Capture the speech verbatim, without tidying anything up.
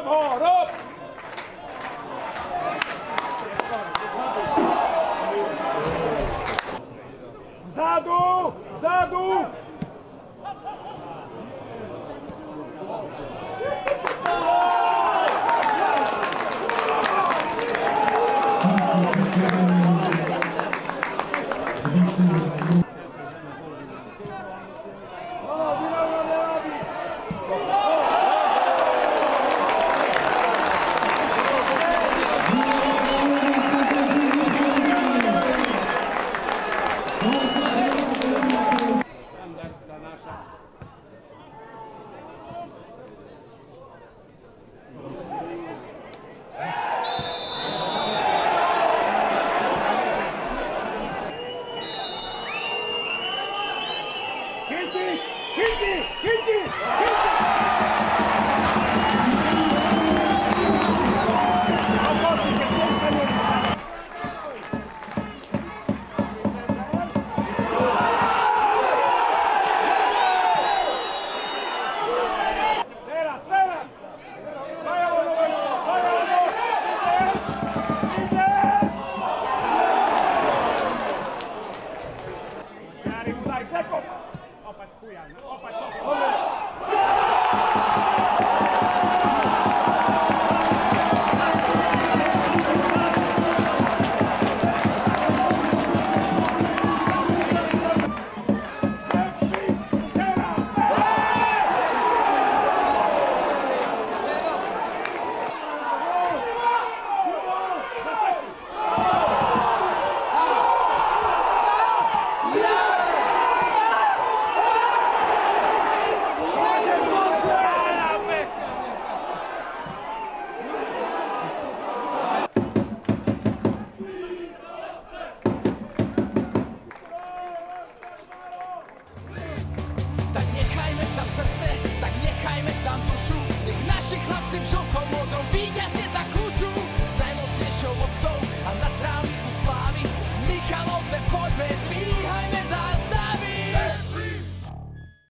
Rob ho, Rob! Vzadu, vzadu! Kitty! Kitty! Kitty! Teraz, teraz! Daj ono, daj ono! Idziesz! Ciary mu daj, ceko! Opać chuja, opać co? Tak niechajmy tam serce, tak niechajmy tam duszu, niech nasi chłopcy wrzucą